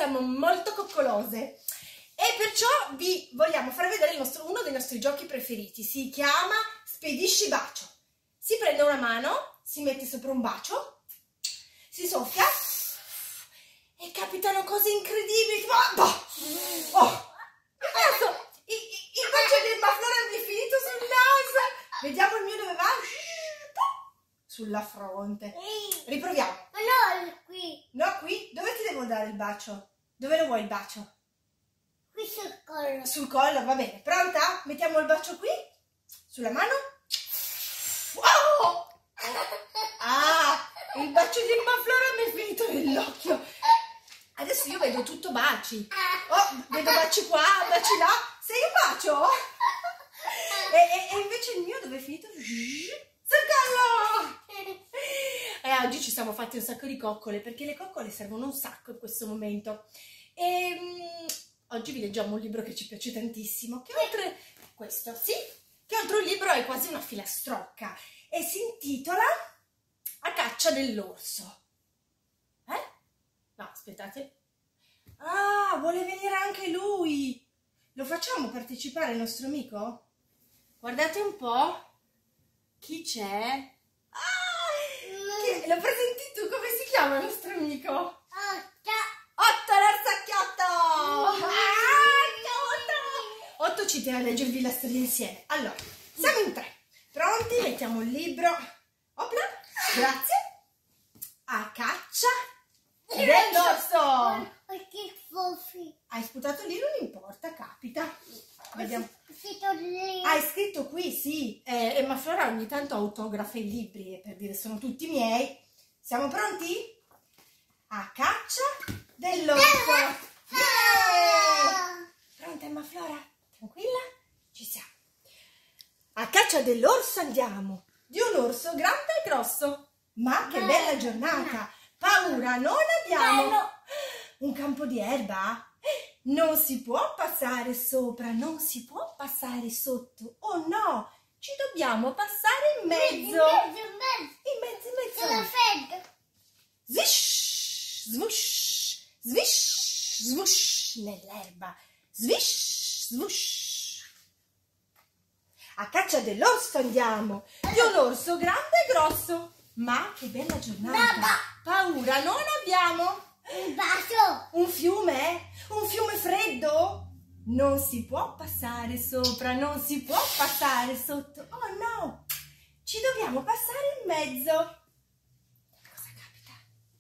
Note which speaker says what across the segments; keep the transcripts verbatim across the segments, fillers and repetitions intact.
Speaker 1: siamo molto coccolose e perciò vi vogliamo far vedere il nostro, uno dei nostri giochi preferiti. Si chiama Spedisci Bacio. Si prende una mano, si mette sopra un bacio, si soffia e capitano cose incredibili. Oh, oh. Adesso il, il bacio di Emmaflora mi è finito sul naso. Vediamo il mio dove va. Sulla fronte. Riproviamo.
Speaker 2: No, qui.
Speaker 1: No, qui? Dove ti devo dare il bacio? Dove lo vuoi il bacio?
Speaker 2: Qui sul collo.
Speaker 1: Sul collo, va bene. Pronta? Mettiamo il bacio qui. Sulla mano. Wow! Ah, il bacio di Emmaflora mi è finito nell'occhio. Adesso io vedo tutto baci. Oh, vedo baci qua, baci là. Sei un bacio? E, e, e invece il mio dove è finito? Sul collo! E oggi ci siamo fatti un sacco di coccole, perché le coccole servono un sacco in questo momento. E um, oggi vi leggiamo un libro che ci piace tantissimo, che oltre questo, sì, che oltre un libro è quasi una filastrocca e si intitola A caccia dell'orso. Eh? No, aspettate. Ah, vuole venire anche lui. Lo facciamo partecipare il nostro amico? Guardate un po'. Chi c'è? Lo presenti tu? Come si chiama il nostro amico?
Speaker 2: Otto.
Speaker 1: Otto l'orsacchiotto! Ah, Otto ci tiene a leggervi la storia insieme. Allora, siamo in tre. Pronti? Mettiamo il libro. Opla, grazie. A caccia dell'orso.
Speaker 2: Che foffi.
Speaker 1: Hai sputato lì, non importa, capita. Vediamo.
Speaker 2: Scritto lì.
Speaker 1: Hai scritto qui, sì. Eh, Emmaflora ogni tanto autografa i libri, e per dire sono tutti miei. Siamo pronti? A caccia dell'orso. Yeah! Pronta Emmaflora? Tranquilla? Ci siamo. A caccia dell'orso andiamo. Di un orso grande e grosso. Ma che bella giornata. Paura non abbiamo. Un campo di erba? Non si può passare sopra, non si può passare sotto. Oh no, ci dobbiamo passare in mezzo.
Speaker 2: In mezzo, in mezzo.
Speaker 1: In mezzo, in mezzo.
Speaker 2: Sulla fredda.
Speaker 1: Swish, swoosh, swish, swoosh nell'erba. Swish, swoosh. A caccia dell'orso andiamo. Di un orso grande e grosso. Ma che bella giornata. Paura non abbiamo.
Speaker 2: Un bacio.
Speaker 1: Un fiume? Un fiume freddo? Non si può passare sopra, non si può passare sotto. Oh no! Ci dobbiamo passare in mezzo. Cosa capita?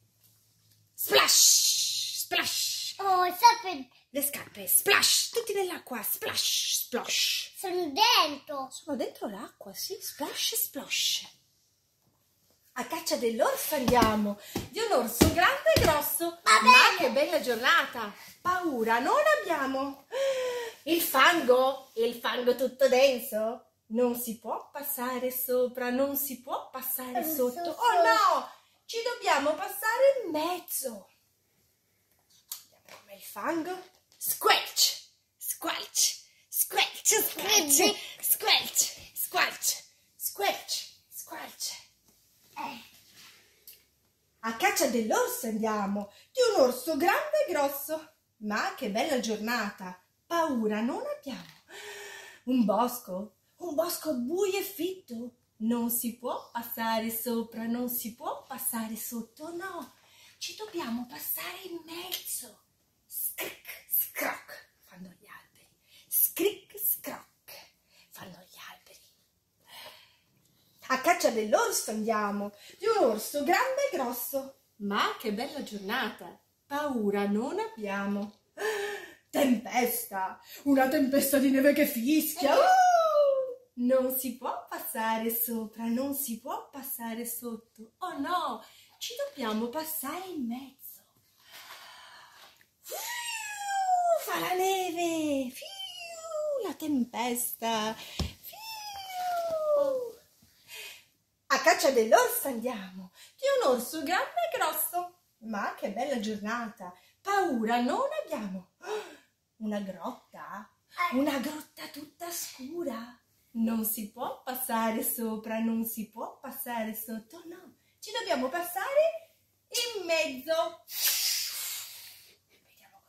Speaker 1: Splash! Splash!
Speaker 2: Oh, sapete.
Speaker 1: Le scarpe, splash! Tutti nell'acqua, splash! Splosh!
Speaker 2: Sono dentro.
Speaker 1: Sono dentro l'acqua, sì, splash, splosh. A caccia dell'orso andiamo, di un orso grande e grosso. Ma che bella giornata! Paura non abbiamo. Il fango, il fango tutto denso. Non si può passare sopra, non si può passare sotto. Oh no! Ci dobbiamo passare in mezzo. Vediamo com'è il fango. Squelch, squelch, squelch, squelch, squelch, squelch, squelch, squelch. A caccia dell'orso andiamo, di un orso grande e grosso. Ma che bella giornata, paura non abbiamo. Un bosco, un bosco buio e fitto. Non si può passare sopra, non si può passare sotto, no. Ci dobbiamo passare in mezzo. Scric, scroc, fanno gli alberi. Scric, scroc, fanno gli alberi. A caccia dell'orso andiamo, di un orso grande e grosso. Ma che bella giornata, paura non abbiamo. Tempesta, una tempesta di neve che fischia. Uh! Non si può passare sopra, non si può passare sotto. Oh no, ci dobbiamo passare in mezzo. Fiu, fa la neve, fiu, la tempesta. Fiu. A caccia dell'orso andiamo, di un orso grande e grosso. Ma che bella giornata, paura non abbiamo. Una grotta, una grotta tutta scura. Non si può passare sopra, non si può passare sotto, no. Ci dobbiamo passare in mezzo. Vediamo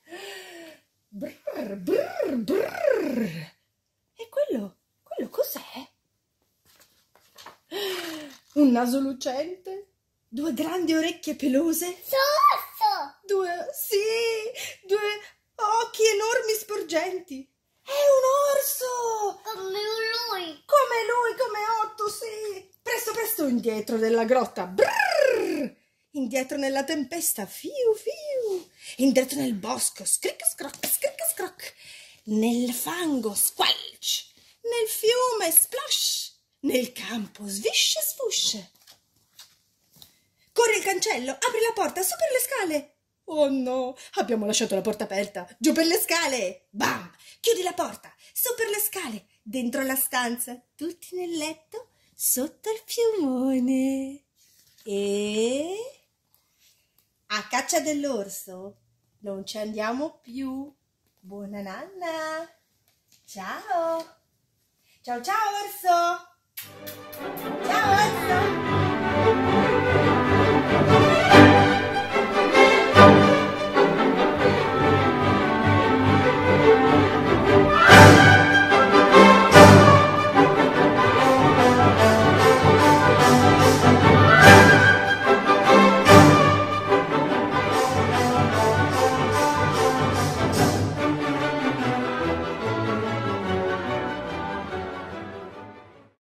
Speaker 1: Brr, brr, brr. E quello, quello cos'è? Un naso lucente? Due grandi orecchie pelose?
Speaker 2: Sosso.
Speaker 1: Due, sì, due occhi enormi sporgenti. È un orso!
Speaker 2: Come lui.
Speaker 1: Come lui, come Otto, sì! Presto, presto, indietro nella grotta. Brrr! Indietro nella tempesta. Fiu, fiu! Indietro nel bosco. Scric, scroc, scric, scroc. Nel fango. Squelch. Nel fiume. Splash. Nel campo. Svish, swoosh. Corri il cancello. Apri la porta. Su per le scale. Oh no, abbiamo lasciato la porta aperta. Giù per le scale. Bam! Chiudi la porta. Su per le scale. Dentro la stanza. Tutti nel letto. Sotto il piumone. E... a caccia dell'orso. Non ci andiamo più. Buona nanna. Ciao. Ciao ciao orso. Ciao orso.